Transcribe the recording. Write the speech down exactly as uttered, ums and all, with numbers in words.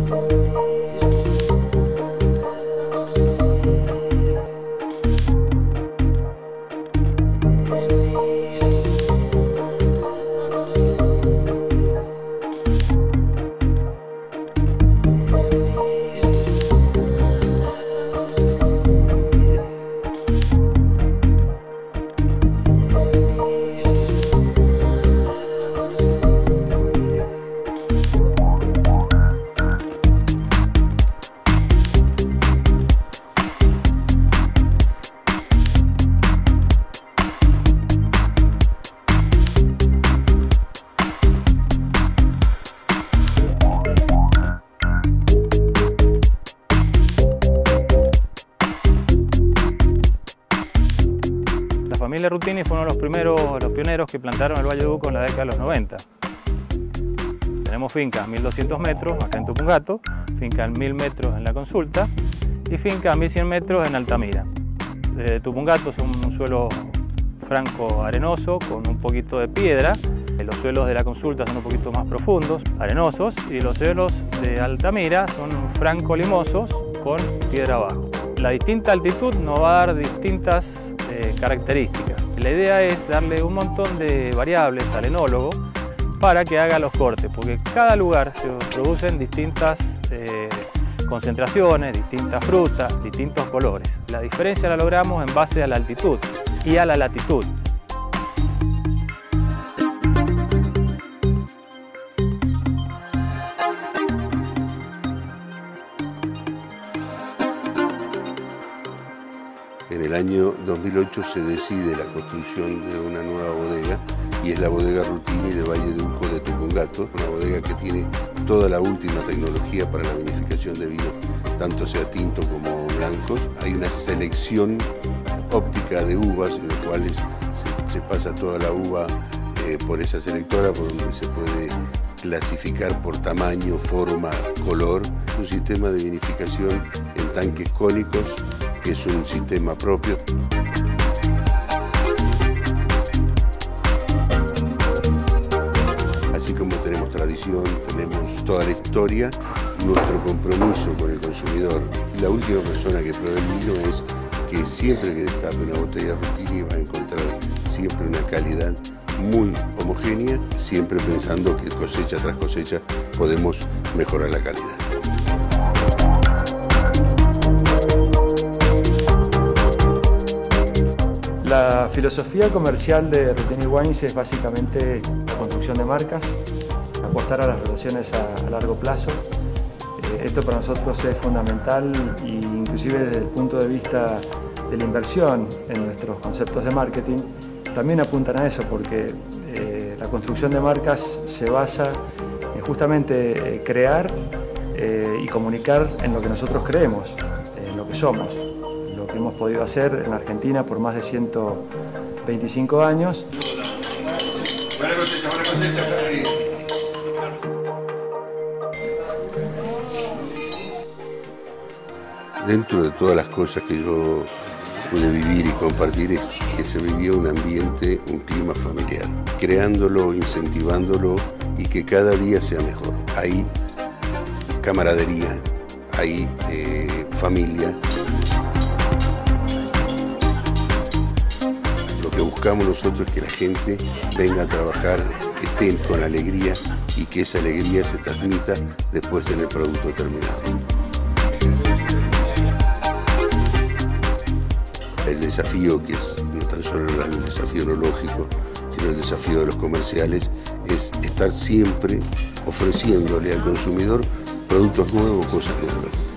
La familia Rutini fue uno de los primeros, los pioneros que plantaron el Valle de Uco en la década de los noventa. Tenemos fincas a mil doscientos metros acá en Tupungato, finca a mil metros en La Consulta y finca a mil cien metros en Altamira. Desde Tupungato es un suelo franco arenoso con un poquito de piedra. Los suelos de La Consulta son un poquito más profundos, arenosos, y los suelos de Altamira son franco limosos con piedra abajo. La distinta altitud nos va a dar distintas eh, características. La idea es darle un montón de variables al enólogo para que haga los cortes, porque cada lugar se producen distintas eh, concentraciones, distintas frutas, distintos colores. La diferencia la logramos en base a la altitud y a la latitud. En el año dos mil ocho se decide la construcción de una nueva bodega y es la bodega Rutini de Valle de Uco de Tupungato, una bodega que tiene toda la última tecnología para la vinificación de vino, tanto sea tinto como blancos. Hay una selección óptica de uvas en las cuales se, se pasa toda la uva eh, por esa selectora, por donde se puede clasificar por tamaño, forma, color. Un sistema de vinificación en tanques cónicos, que es un sistema propio. Así como tenemos tradición, tenemos toda la historia, nuestro compromiso con el consumidor. La última persona que pruebe el vino es que siempre que destape una botella Rutini va a encontrar siempre una calidad muy homogénea, siempre pensando que cosecha tras cosecha podemos mejorar la calidad. La filosofía comercial de Rutini Wines es básicamente la construcción de marcas, apostar a las relaciones a, a largo plazo. Eh, esto para nosotros es fundamental e inclusive desde el punto de vista de la inversión en nuestros conceptos de marketing también apuntan a eso, porque eh, la construcción de marcas se basa en justamente eh, crear eh, y comunicar en lo que nosotros creemos, en lo que somos. Lo que hemos podido hacer en Argentina por más de ciento veinticinco años. Buena cosecha, buena cosecha, Federico. Dentro de todas las cosas que yo pude vivir y compartir es que se vivía un ambiente, un clima familiar, creándolo, incentivándolo y que cada día sea mejor. Hay camaradería, hay eh, familia. Lo que buscamos nosotros es que la gente venga a trabajar, que estén con alegría y que esa alegría se transmita después en el producto terminado. El desafío, que es no tan solo el desafío enológico, sino el desafío de los comerciales, es estar siempre ofreciéndole al consumidor productos nuevos, cosas nuevas.